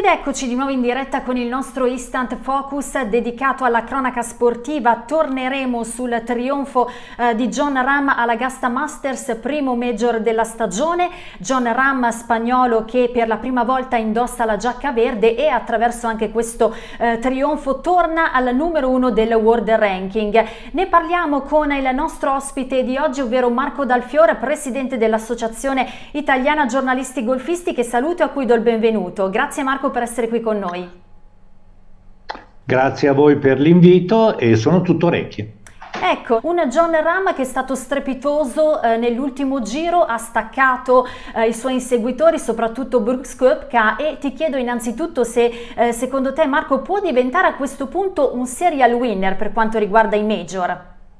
Ed eccoci di nuovo in diretta con il nostro Instant Focus dedicato alla cronaca sportiva. Torneremo sul trionfo di Jon Rahm all'Augusta Masters, primo major della stagione. Jon Rahm, spagnolo, che per la prima volta indossa la giacca verde e attraverso anche questo trionfo torna al numero 1 del World Ranking. Ne parliamo con il nostro ospite di oggi, ovvero Marco Dal Fiore, presidente dell'Associazione Italiana Giornalisti Golfisti, che saluto e a cui do il benvenuto. Grazie Marco per essere qui con noi. Grazie a voi per l'invito e sono tutto orecchie. Ecco, un Jon Rahm che è stato strepitoso nell'ultimo giro, ha staccato i suoi inseguitori, soprattutto Brooks Koepka, e ti chiedo innanzitutto se secondo te, Marco, può diventare a questo punto un serial winner per quanto riguarda i major?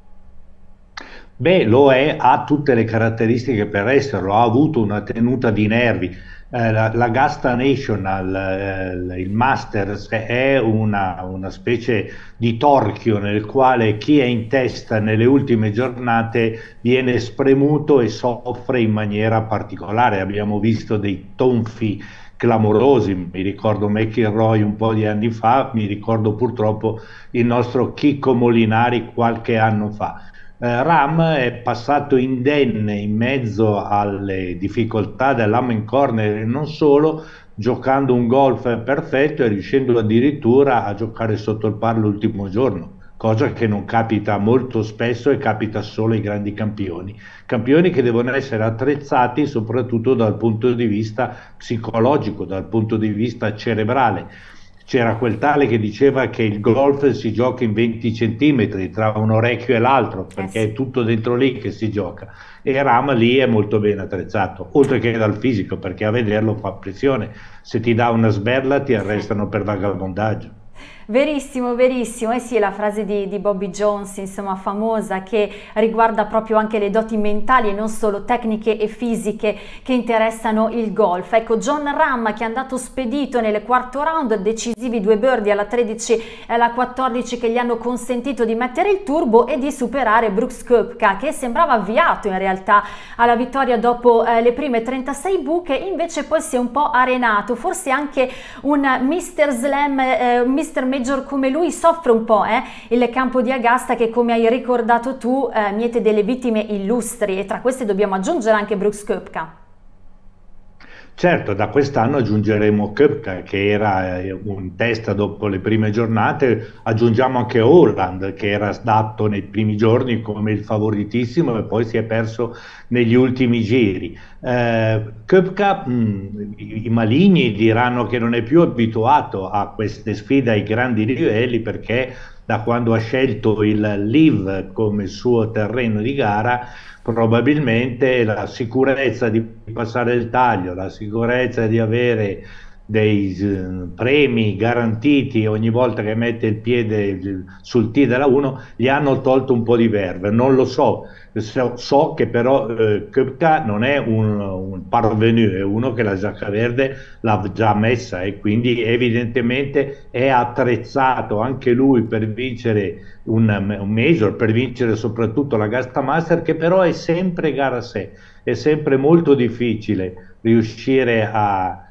Beh, lo è, ha tutte le caratteristiche per esserlo, ha avuto una tenuta di nervi. L'Augusta National, il Masters, è una specie di torchio nel quale chi è in testa nelle ultime giornate viene spremuto e soffre in maniera particolare. Abbiamo visto dei tonfi clamorosi, mi ricordo McIlroy un po' di anni fa, mi ricordo purtroppo il nostro Chicco Molinari qualche anno fa. Rahm è passato indenne in mezzo alle difficoltà dell'Amen Corner e non solo, giocando un golf perfetto e riuscendo addirittura a giocare sotto il par l'ultimo giorno, cosa che non capita molto spesso e capita solo ai grandi campioni. Campioni che devono essere attrezzati soprattutto dal punto di vista psicologico, dal punto di vista cerebrale. C'era quel tale che diceva che il golf si gioca in 20 centimetri tra un orecchio e l'altro, perché è tutto dentro lì che si gioca, e Rahm lì è molto ben attrezzato, oltre che dal fisico, perché a vederlo fa pressione, se ti dà una sberla ti arrestano per vagabondaggio. Verissimo, verissimo, sì, la frase di Bobby Jones, insomma, famosa, che riguarda proprio anche le doti mentali e non solo tecniche e fisiche che interessano il golf. Ecco, Jon Rahm, che è andato spedito nel quarto round, decisivi 2 birdie alla 13 e alla 14 che gli hanno consentito di mettere il turbo e di superare Brooks Koepka, che sembrava avviato in realtà alla vittoria dopo le prime 36 buche, invece poi si è un po' arenato, forse anche un Mr. Slam, Mr. Major come lui soffre un po' il campo di Augusta, che, come hai ricordato tu, miete delle vittime illustri, e tra queste dobbiamo aggiungere anche Brooks Koepka. Certo, da quest'anno aggiungeremo Koepka, che era in testa dopo le prime giornate, aggiungiamo anche Holland, che era dato nei primi giorni come il favoritissimo e poi si è perso negli ultimi giri. Koepka, i maligni diranno che non è più abituato a queste sfide ai grandi livelli, perché da quando ha scelto il LIV come suo terreno di gara, probabilmente la sicurezza di passare il taglio, la sicurezza di avere dei premi garantiti ogni volta che mette il piede sul tee della 1, gli hanno tolto un po' di verve. Non lo so, so che però Koepka non è un parvenu, è uno che la giacca verde l'ha già messa e quindi evidentemente è attrezzato anche lui per vincere un major, per vincere soprattutto l'Augusta Masters, che però è sempre gara a sé, è sempre molto difficile riuscire a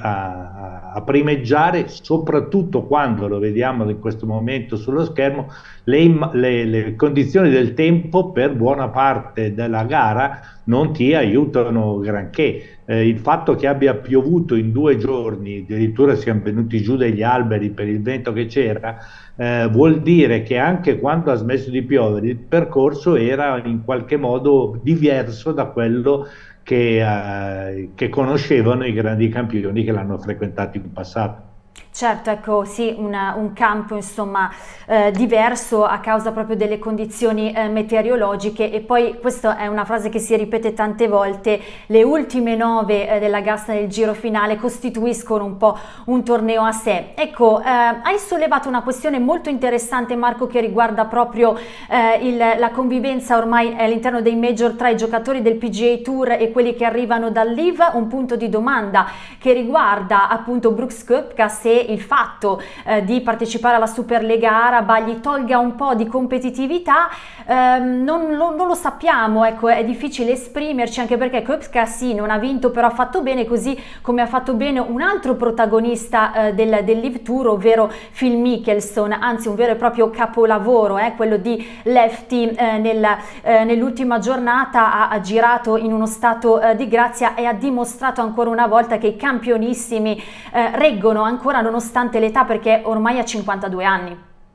primeggiare, soprattutto quando lo vediamo in questo momento sullo schermo, le condizioni del tempo per buona parte della gara non ti aiutano granché. Il fatto che abbia piovuto in 2 giorni, addirittura siamo venuti giù dagli alberi per il vento che c'era, vuol dire che anche quando ha smesso di piovere il percorso era in qualche modo diverso da quello che conoscevano i grandi campioni che l'hanno frequentato in passato. Certo, ecco, sì, un campo insomma diverso a causa proprio delle condizioni meteorologiche, e poi questa è una frase che si ripete tante volte: le ultime 9 dell'Augusta nel giro finale costituiscono un po' un torneo a sé. Ecco, hai sollevato una questione molto interessante, Marco, che riguarda proprio la convivenza ormai all'interno dei major tra i giocatori del PGA Tour e quelli che arrivano dal LIV, un punto di domanda che riguarda appunto Brooks Koepka, se il fatto di partecipare alla Superlega Araba gli tolga un po' di competitività, non lo sappiamo, ecco, è difficile esprimerci, anche perché Koepka sì, non ha vinto, però ha fatto bene, così come ha fatto bene un altro protagonista del Live Tour, ovvero Phil Mickelson, anzi un vero e proprio capolavoro, quello di Lefty. Nell'ultima giornata ha girato in uno stato di grazia e ha dimostrato ancora una volta che i campionissimi reggono ancora nonostante l'età, perché ormai ha 52 anni.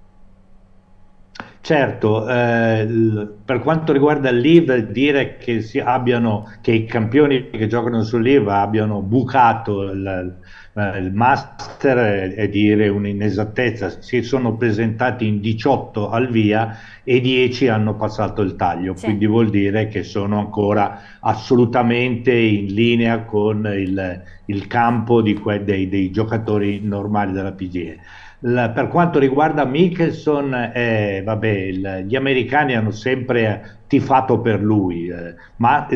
Certo, per quanto riguarda il Live, dire che i campioni che giocano sul Live abbiano bucato il Master è dire un'inesattezza. Si sono presentati in 18 al via e 10 hanno passato il taglio, Sì. quindi vuol dire che sono ancora assolutamente in linea con il campo dei giocatori normali della PGA. Per quanto riguarda Mickelson, gli americani hanno sempre tifato per lui, ma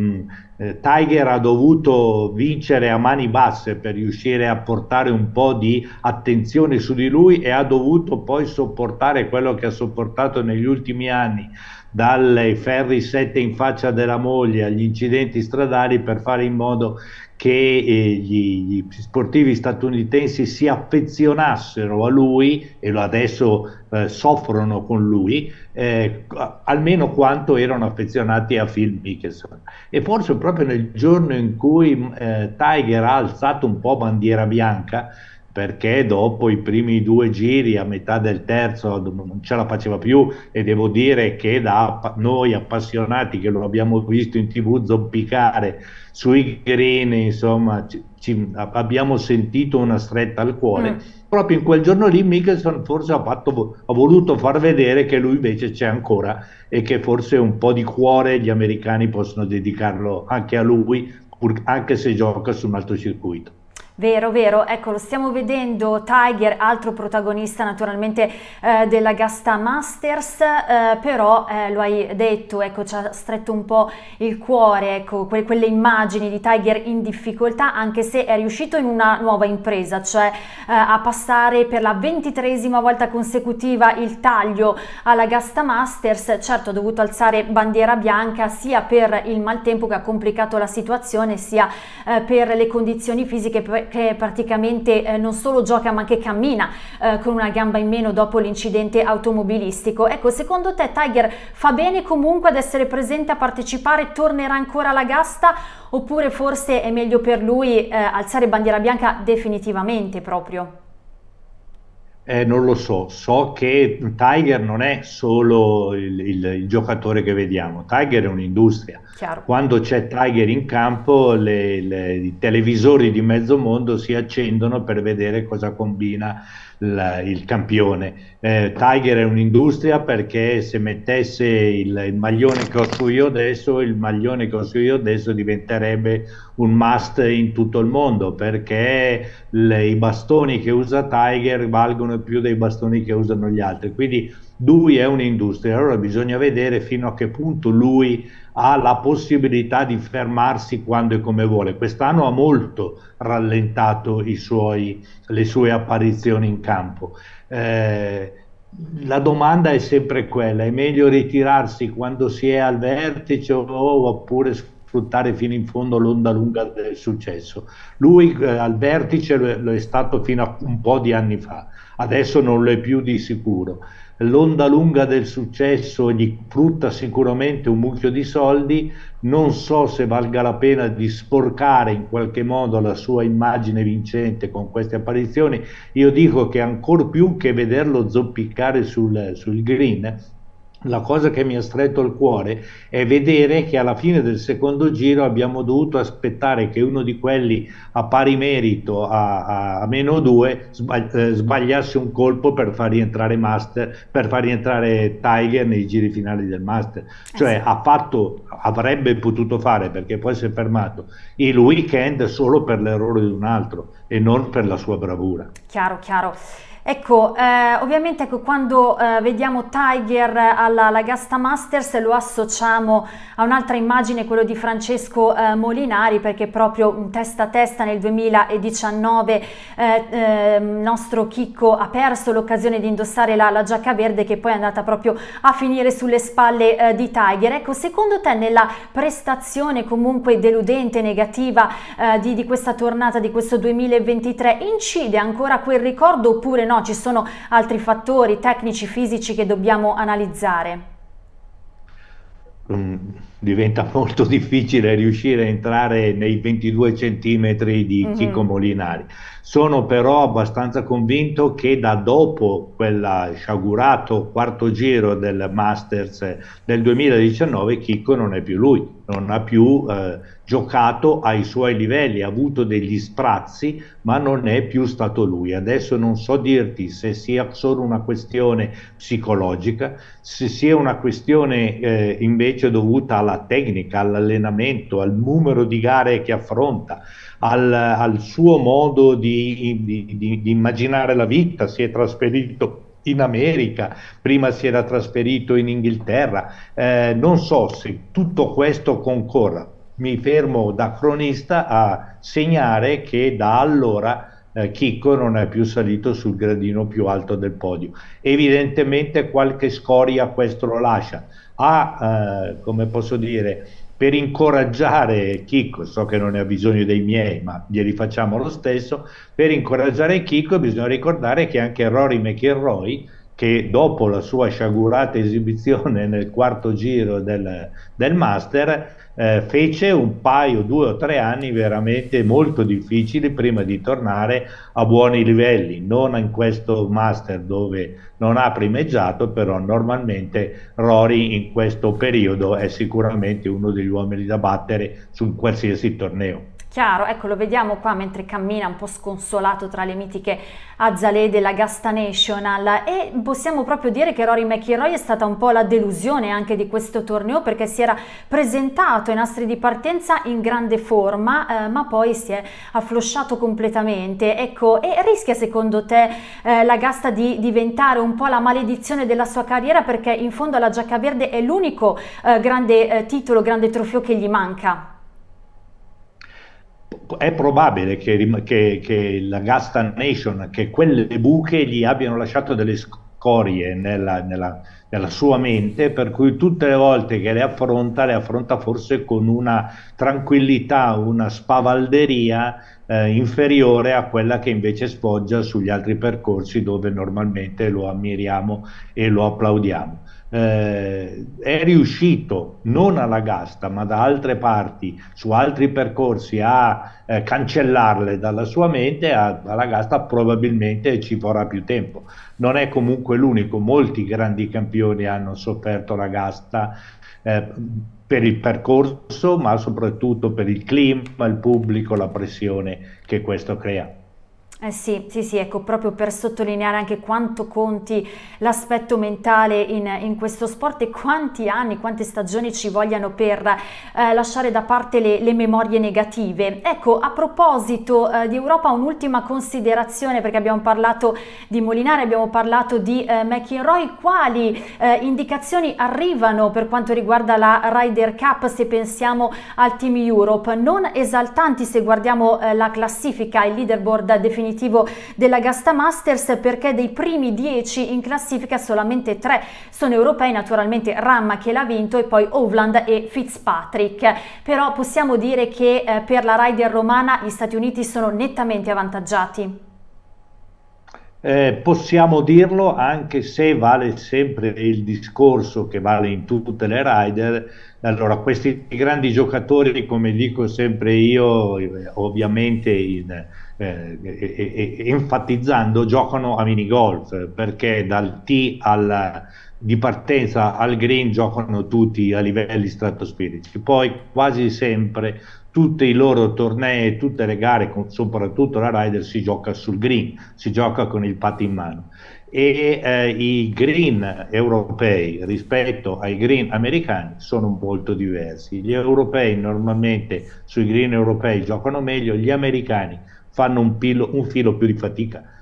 Tiger ha dovuto vincere a mani basse per riuscire a portare un po' di attenzione su di lui, e ha dovuto poi sopportare quello che ha sopportato negli ultimi anni, dalle ferri 7 in faccia della moglie agli incidenti stradali, per fare in modo che gli sportivi statunitensi si affezionassero a lui, e adesso soffrono con lui, almeno quanto erano affezionati a Phil Mickelson. E forse proprio nel giorno in cui Tiger ha alzato un po' bandiera bianca, perché dopo i primi 2 giri, a metà del terzo, non ce la faceva più, e devo dire che da noi appassionati che lo abbiamo visto in TV zoppicare sui green, insomma, abbiamo sentito una stretta al cuore. Proprio in quel giorno lì Mickelson forse ha voluto far vedere che lui invece c'è ancora, e che forse un po' di cuore gli americani possono dedicarlo anche a lui, anche se gioca su un altro circuito. Vero, vero, ecco, lo stiamo vedendo, Tiger, altro protagonista naturalmente dell'Augusta Masters, però lo hai detto, ecco, ci ha stretto un po' il cuore, ecco, quelle immagini di Tiger in difficoltà, anche se è riuscito in una nuova impresa, cioè a passare per la 23esima volta consecutiva il taglio all'Augusta Masters. Certo, ha dovuto alzare bandiera bianca sia per il maltempo che ha complicato la situazione, sia per le condizioni fisiche, che praticamente non solo gioca ma anche cammina con una gamba in meno dopo l'incidente automobilistico. Ecco, secondo te Tiger fa bene comunque ad essere presente, a partecipare, tornerà ancora all'Augusta, oppure forse è meglio per lui alzare bandiera bianca definitivamente proprio? Non lo so, so che Tiger non è solo il giocatore che vediamo, Tiger è un'industria. Chiaro. Quando c'è Tiger in campo, i televisori di mezzo mondo si accendono per vedere cosa combina il campione. Tiger è un'industria, perché se mettesse il maglione che ho su io adesso, il maglione che ho su io adesso diventerebbe un must in tutto il mondo, perché i bastoni che usa Tiger valgono più dei bastoni che usano gli altri, quindi lui è un'industria. Allora bisogna vedere fino a che punto lui ha la possibilità di fermarsi quando e come vuole. Quest'anno ha molto rallentato le sue apparizioni in campo. La domanda è sempre quella: è meglio ritirarsi quando si è al vertice, oppure sfruttare fino in fondo l'onda lunga del successo? Lui al vertice lo è stato fino a un po' di anni fa, adesso non lo è più di sicuro. L'onda lunga del successo gli frutta sicuramente un mucchio di soldi, non so se valga la pena di sporcare in qualche modo la sua immagine vincente con queste apparizioni. Io dico che ancor più che vederlo zoppicare sul green, la cosa che mi ha stretto il cuore è vedere che alla fine del secondo giro abbiamo dovuto aspettare che uno di quelli a pari merito, a -2, sbagliasse un colpo per far rientrare Tiger nei giri finali del Master. Cioè avrebbe potuto fare, perché poi si è fermato, il weekend solo per l'errore di un altro e non per la sua bravura. Chiaro, chiaro. Ecco, ovviamente ecco, quando vediamo Tiger all'Augusta Masters lo associamo a un'altra immagine, quello di Francesco Molinari, perché proprio testa a testa nel 2019 il nostro Chicco ha perso l'occasione di indossare la giacca verde, che poi è andata proprio a finire sulle spalle di Tiger. Ecco, secondo te nella prestazione comunque deludente, negativa di questa tornata, di questo 2023, incide ancora quel ricordo oppure no? Ci sono altri fattori tecnici, fisici che dobbiamo analizzare? Diventa molto difficile riuscire a entrare nei 22 centimetri di Chicco Molinari. Sono però abbastanza convinto che da dopo quel sciagurato quarto giro del Masters del 2019 Chicco non è più lui, non ha più giocato ai suoi livelli, ha avuto degli sprazzi, ma non è più stato lui. Adesso non so dirti se sia solo una questione psicologica, se sia una questione invece dovuta alla tecnica, all'allenamento, al numero di gare che affronta, al suo modo di immaginare la vita. Si è trasferito in America, prima si era trasferito in Inghilterra, non so se tutto questo concorra. Mi fermo da cronista a segnare che da allora Chicco non è più salito sul gradino più alto del podio. Evidentemente qualche scoria questo lo lascia. Come posso dire, per incoraggiare Chicco, so che non ne ha bisogno dei miei, ma glieli facciamo lo stesso, per incoraggiare Chicco bisogna ricordare che anche Rory McIlroy, che dopo la sua sciagurata esibizione nel quarto giro del Master, fece un paio, 2 o 3 anni veramente molto difficili prima di tornare a buoni livelli, non in questo Master dove non ha primeggiato, però normalmente Rory in questo periodo è sicuramente uno degli uomini da battere su qualsiasi torneo. Chiaro, ecco, lo vediamo qua mentre cammina un po' sconsolato tra le mitiche azalee dell'Augusta National, e possiamo proprio dire che Rory McIlroy è stata un po' la delusione anche di questo torneo, perché si era presentato ai nastri di partenza in grande forma, ma poi si è afflosciato completamente. Ecco, e rischia secondo te l'Augusta di diventare un po' la maledizione della sua carriera, perché in fondo la giacca verde è l'unico grande titolo, grande trofeo che gli manca? È probabile che l'Augusta Nation, che quelle buche gli abbiano lasciato delle scorie nella sua mente, per cui tutte le volte che le affronta forse con una tranquillità, una spavalderia inferiore a quella che invece sfoggia sugli altri percorsi dove normalmente lo ammiriamo e lo applaudiamo. È riuscito non all'Augusta ma da altre parti, su altri percorsi, a cancellarle dalla sua mente. All'Augusta probabilmente ci vorrà più tempo. Non è comunque l'unico, molti grandi campioni hanno sofferto l'Augusta per il percorso, ma soprattutto per il clima, il pubblico, la pressione che questo crea. Sì, ecco, proprio per sottolineare anche quanto conti l'aspetto mentale in questo sport, e quanti anni, quante stagioni ci vogliano per lasciare da parte le memorie negative. Ecco, a proposito di Europa, un'ultima considerazione, perché abbiamo parlato di Molinari, abbiamo parlato di McIlroy. Quali indicazioni arrivano per quanto riguarda la Ryder Cup, se pensiamo al Team Europe? Non esaltanti se guardiamo la classifica, il leaderboard definitivo dell'Augusta Masters, perché dei primi 10 in classifica solamente 3 sono europei, naturalmente Rahm che l'ha vinto e poi Hovland e Fitzpatrick. Però possiamo dire che per la Ryder romana gli Stati Uniti sono nettamente avvantaggiati. Possiamo dirlo, anche se vale sempre il discorso che vale in tutte le Ryder. Allora, questi grandi giocatori, come dico sempre io, ovviamente enfatizzando, giocano a minigolf, perché dal tee di partenza al green giocano tutti a livelli stratosferici. Poi quasi sempre tutti i loro tornei, tutte le gare, soprattutto la Ryder, si gioca sul green, si gioca con il pad in mano. E i green europei rispetto ai green americani sono molto diversi. Gli europei normalmente sui green europei giocano meglio, gli americani fanno un filo più di fatica,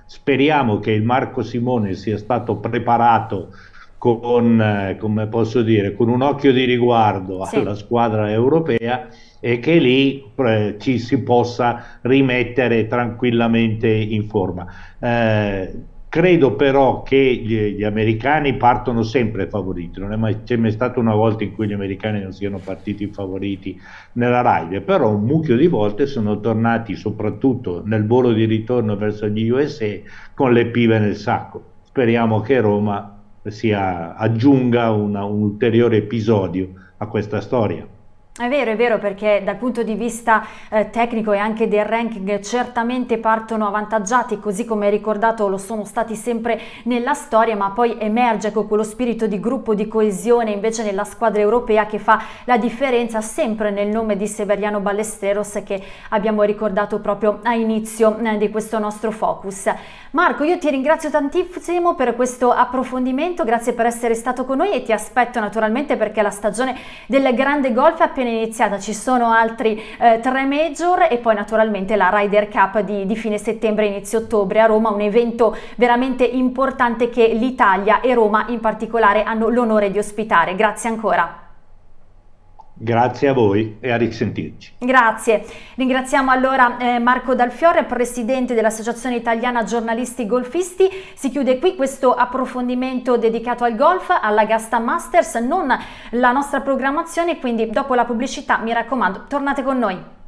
Speriamo che il Marco Simone sia stato preparato con, come posso dire, con un occhio di riguardo alla Sì. squadra europea e che lì ci si possa rimettere tranquillamente in forma. Credo però che gli americani partono sempre favoriti, non è mai, c'è mai stata una volta in cui gli americani non siano partiti favoriti nella Raide, però un mucchio di volte sono tornati soprattutto nel volo di ritorno verso gli USA con le pive nel sacco. Speriamo che Roma aggiunga un ulteriore episodio a questa storia. È vero, perché dal punto di vista tecnico e anche del ranking certamente partono avvantaggiati, così come hai ricordato lo sono stati sempre nella storia, ma poi emerge con quello spirito di gruppo, di coesione invece nella squadra europea che fa la differenza, sempre nel nome di Severiano Ballesteros che abbiamo ricordato proprio a inizio di questo nostro focus. Marco, io ti ringrazio tantissimo per questo approfondimento, grazie per essere stato con noi e ti aspetto naturalmente perché la stagione del grande golf è appena iniziata, ci sono altri 3 major e poi naturalmente la Ryder Cup di fine settembre inizio ottobre a Roma, un evento veramente importante che l'Italia e Roma in particolare hanno l'onore di ospitare. Grazie ancora. Grazie a voi e a risentirci. Grazie. Ringraziamo allora Marco Dal Fiore, presidente dell'Associazione Italiana Giornalisti Golfisti. Si chiude qui questo approfondimento dedicato al golf, alla Augusta Masters, non la nostra programmazione, quindi dopo la pubblicità mi raccomando tornate con noi.